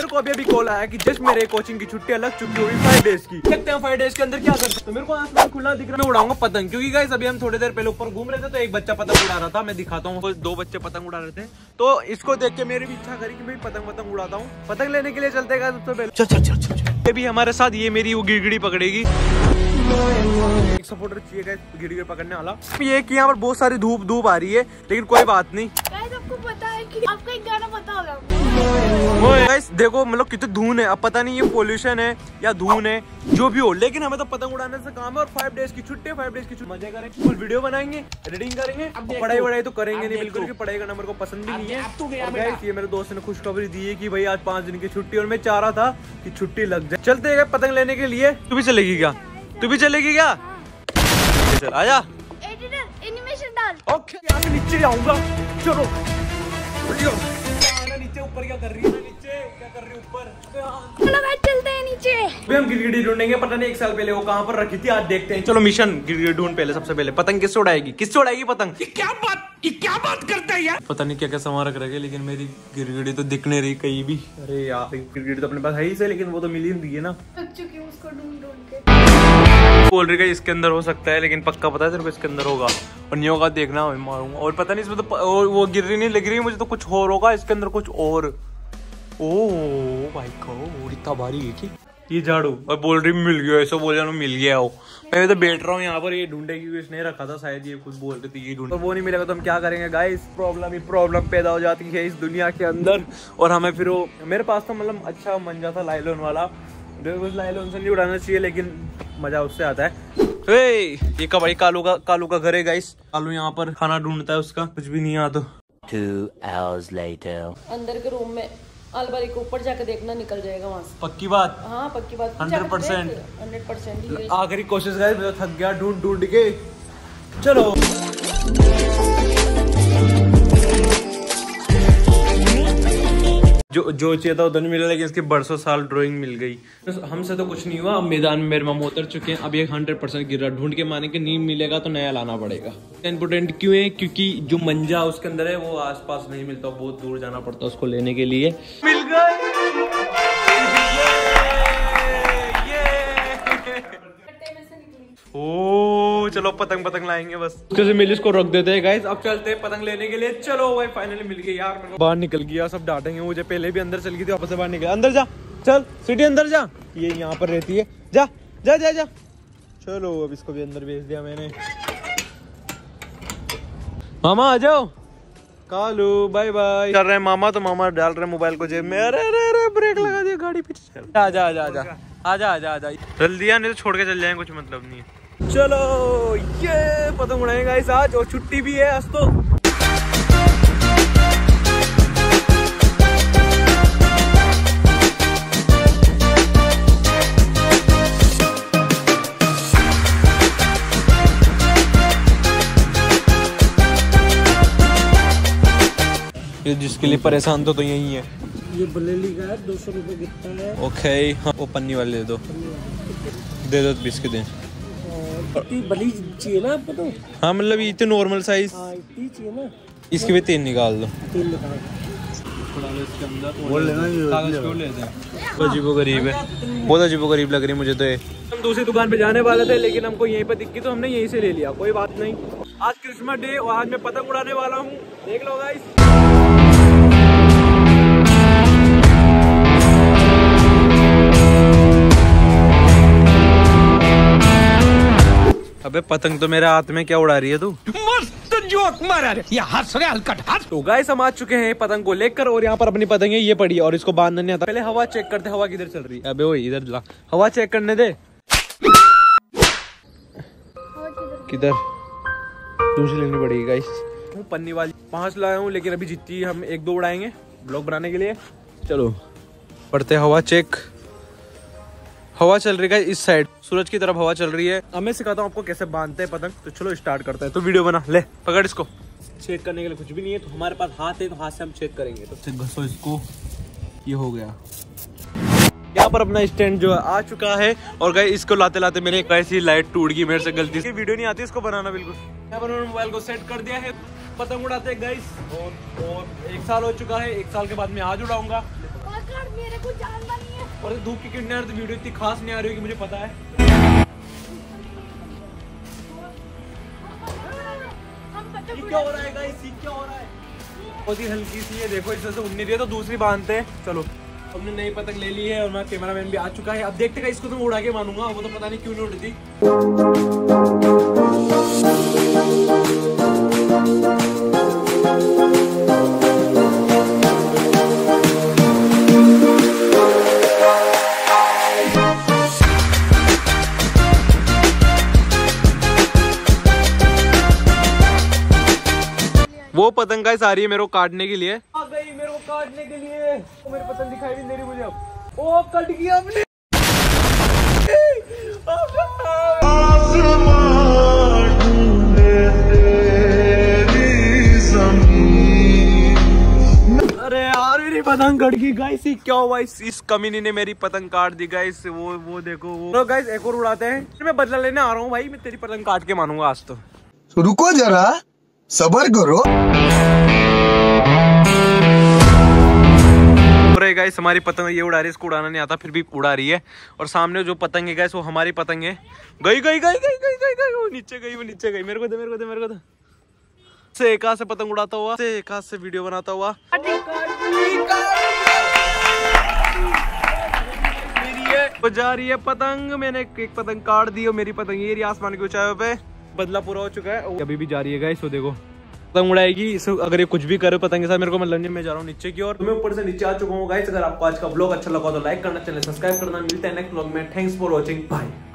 मेरे को अभी कॉल आया कि जस्ट मेरे कोचिंग की छुट्टियां लग चुकी होगी 5 डेज की। देखते हैं 5 डेज के अंदर क्या कर सकते हैं। मेरे को आसमान खुला दिख रहा है, मैं उड़ाऊंगा पतंग, क्योंकि गाइस अभी हम थोड़ी देर पहले ऊपर घूम रहे थे तो एक बच्चा पतंग उड़ा रहा था, मैं दिखाता हूँ। 2 बच्चे पतंग उड़ा रहे थे तो इसको देख के मेरी भी इच्छा करी कि भाई पतंग उड़ाता हूँ। पतंग लेने के लिए चलते हैं सबसे पहले। चल ये भी हमारे साथ, ये मेरी वो गिड़गिड़ी पकड़ेगी। एक सपोर्टर चाहिए गाइस गिड़गिड़ी पकड़ने वाला। ये कि यहाँ पर बहुत सारी धूप आ रही है, लेकिन कोई बात नहीं। आपको पता है कि आपको एक गाना पता होगा गाइस देखो मतलब कितनी धून है। अब पता नहीं ये पोल्यूशन है या धून है, जो भी हो, लेकिन हमें तो पतंग उड़ाने से काम है। और 5 डेज की छुट्टी, 5 डेज की छुट्टी मजे करेंगे, फुल वीडियो बनाएंगे, एडिटिंग करेंगे। पढ़ाई तो करेंगे नहीं बिल्कुल, क्योंकि पढ़ाई करना मेरे को पसंद भी नहीं है। और गाइस ये मेरे दोस्त ने खुशखबरी दी है कि भाई आज 5 दिन की छुट्टी, और मैं चाह रहा था कि छुट्टी लग जाए। चलते हैं पतंग लेने के लिए। तू भी चलेगी क्या? चल आजा। एडिटर एनिमेशन डाल। ओके यहाँ से नीचे आऊंगा। चलो नीचे, ऊपर क्या कर रही है? नीचे क्या कर रही है? ऊपर चलो भाई चलते हैं नीचे। अभी हम गिरगिटी ढूंढेंगे, पता नहीं 1 साल पहले वो कहाँ पर रखी थी, आज देखते हैं। चलो मिशन गिरगिटी ढूंढ पहले। सबसे पहले पतंग किससे उड़ाएगी पतंग? ये क्या बात करता है यार? पता नहीं क्या सामान रख रखे, लेकिन मेरी गिरगिटी तो दिख नहीं रही कहीं भी। अरे यार गिरगिटी तो अपने पास है ही से, लेकिन वो तो मिल ही नहीं रही है ना। थक चुकी हूँ उसको ढूंढ के। बोल रही है इसके अंदर हो सकता है, लेकिन पक्का पता है तेरे को इसके अंदर होगा, और नहीं होगा देखना मैं मारूंगा। और पता नहीं इसमें तो वो गिर रही नहीं लग रही, मुझे तो कुछ और होगा इसके अंदर, कुछ और। ओ भाई को इतना भारी है कि ये झाड़ू, और बोल रही मिल गया, ऐसा बोल जाना मिल गया हो। मैं तो बैठ रहा हूँ यहाँ पर, ये ढूंढेगी, इसने रखा था शायद, ये खुद बोल रही थी ये ढूंढ, और वो नहीं मिलेगा तो हम क्या करेंगे गाइस? प्रॉब्लम पैदा हो जाती है इस दुनिया के अंदर। और हमें फिर वो, मेरे पास तो मतलब अच्छा मंजा था लाइलॉन वाला, लाइलॉन से नहीं उड़ाना चाहिए, लेकिन मजा उससे आता है। ये भाई कालू का घर है गाइस। कालू यहाँ पर खाना ढूंढता है, उसका कुछ भी नहीं आता। 2 hours later अंदर के रूम में अलमारी के ऊपर जाकर देखना, निकल जाएगा वहाँ से। पक्की बात? हाँ पक्की बात, 100%। आखिरी कोशिश गाइस, मैं तो थक गया ढूंढ के। चलो जो चाहिए था उधर नहीं मिला, लेकिन इसके बरसों साल ड्राइंग मिल गई। हमसे तो कुछ नहीं हुआ। अब मैदान में मेरे मामा उतर चुके हैं। अब ये 100% गिर रहा, ढूंढ के माने कि नहीं मिलेगा तो नया लाना पड़ेगा। इम्पोर्टेंट क्यों है? क्योंकि जो मंजा उसके अंदर है वो आसपास नहीं मिलता, बहुत दूर जाना पड़ता है उसको लेने के लिए। मिल गए। ओ चलो पतंग लाएंगे बस। उसके मिल इसको रख देते हैं गाइस। अब चलते हैं पतंग लेने के लिए। चलो भाई फाइनली मिल गई यार। मेरे को बाहर निकल गया, सब डांटेंगे मुझे। पहले भी अंदर चल गई थी, वापस से बाहर निकल। अंदर जा, चल सिटी अंदर जा। ये यहाँ पर रहती है, जा जा जा जा। चलो अब इसको भी अंदर भेज दिया मैंने। मामा आ जाओ। कालू बाय बाय कर रहे हैं मामा, तो मामा डाल रहे मोबाइल को जेब में। अरे ब्रेक लगा दिया, गाड़ी पीछे चल। आजा जल्दी आ, नहीं तो छोड़ के चल जाएंगे, कुछ मतलब नहीं है। चलो ये पतंग उड़ाएगा इस आज, और छुट्टी भी है आज तो। ये जिसके लिए परेशान तो यही है। ये बलेली का है, 200 रुपए कितना है? ओके हाँ, वो पन्नी वाले दे दो 20 के दें। बली चाहिए ना आपको तो? हाँ मतलब ये तो नॉर्मल साइज इतनी चाहिए ना। इसके भी 3 निकाल दो। 3 निकाल अजीबोगरीब है, बहुत अजीबोगरीब लग रही है मुझे तो ये। हम दूसरी दुकान पे जाने वाले थे, लेकिन हमको यहीं पे दिख गई तो हमने यहीं से ले लिया। कोई बात नहीं, आज क्रिसमस डे और आज मैं पतंग उड़ाने वाला हूँ, देख लो गाइस। अबे पतंग तो मेरे हाथ में क्या उड़ा रही है तू? मस्त जोक मारा रे, ये हंस रहे हलकट हंस। तो गाइस हम आ चुके हैं पतंग को लेकर, और यहाँ पर अपनी पतंग है ये पड़ी है, और इसको बांधना नहीं आता। पहले हवा चेक करते, हवा किधर चल रही है। अबे वो इधर ला, हवा चेक करने दे। किधर? दूसरी लेनी पड़ेगी गाइस। पन्नी वाली 5 लाया हूँ, लेकिन अभी जितनी हम 1-2 उड़ाएंगे ब्लॉग बनाने के लिए। चलो पढ़ते हवा चेक। हवा चल रही है इस साइड, सूरज की तरफ हवा चल रही है। अब मैं सिखाता हूँ आपको कैसे बांधते हैं पतंग। तो चलो स्टार्ट करते हैं। तो वीडियो बना ले, पकड़ इसको। चेक करने के लिए कुछ भी नहीं है, तो हमारे पास हाथ है, तो हाथ से हम चेक करेंगे। तो घसो इसको, ये हो गया। यहाँ पर अपना स्टैंड जो आ चुका है, और गाइस इसको लाते लाते मेरे एक ऐसी लाइट टूट गई मेरे से गलती से। वीडियो नहीं आती इसको बनाना बिल्कुल। यहाँ पर उन्होंने मोबाइल को सेट कर दिया है, पतंग उड़ाते हैं गाइस। और 1 साल हो चुका है, 1 साल के बाद मैं आज उड़ाऊंगा। मेरे को जानना नहीं है। और धूप की किरणें तो वीडियो इतनी खास नहीं आ रही होगी मुझे पता है। ये क्या हो रहा है गाइस, ये क्या हो रहा है? बहुत ही हल्की सी है, देखो इससे उड़ नहीं रही है तो दूसरी बांधते हैं। चलो हमने नई पतंग ले ली है और मेरा कैमरामैन भी आ चुका है। अब देखते हैं इसको तो मैं उड़ा के मानूंगा, वो तो पता नहीं क्यों नहीं उड़ती। वो पतंग गाइस आ रही है मेरे को काटने के लिए, आ गई मेरे को काटने के लिए। वो मेरी पतंग दिखाई भी नहीं दे रही मुझे अब। ओ कट गया आपने। अरे यार मेरी पतंग कट गई गाइस, क्या हुआ? इस कमीनी ने मेरी पतंग काट दी गाइस। वो देखो वो। तो गाइस एक और उड़ाते हैं, मैं बदला लेने आ रहा हूँ भाई, मैं तेरी पतंग काट के मानूंगा आज तो। रुको जरा सबर करो। गाइस हमारी पतंग ये उड़ा रही है, इसको उड़ाना नहीं आता फिर भी उड़ा रही है। और सामने जो पतंग है गाइस वो हमारी पतंग है। गई गई गई गई गई गई गई वो नीचे गई, वो नीचे गई। मेरे को दे मेरे को दे मेरे को दे। से एक हाथ से पतंग उड़ाता हुआ, से एक हाथ से वीडियो बनाता हुआ। वो जा रही है पतंग, मैंने एक पतंग काट दी और मेरी पतंग ये रही आसमान की ऊंचाई पे। बदला पूरा हो चुका है, अभी भी जा रही है गाइस। वो देखो पतंग उड़ाएगी। अगर ये कुछ भी करे पतंग के साथ, मेरे को मतलब नहीं, मैं जा रहा हूँ नीचे की ओर। मैं ऊपर से नीचे आ चुका हूँ गाइस। अगर आपको आज का ब्लॉग अच्छा लगा तो लाइक करना, चैनल सब्सक्राइब करना। मिलते हैं नेक्स्ट ब्लॉग में। Thanks for watching, bye.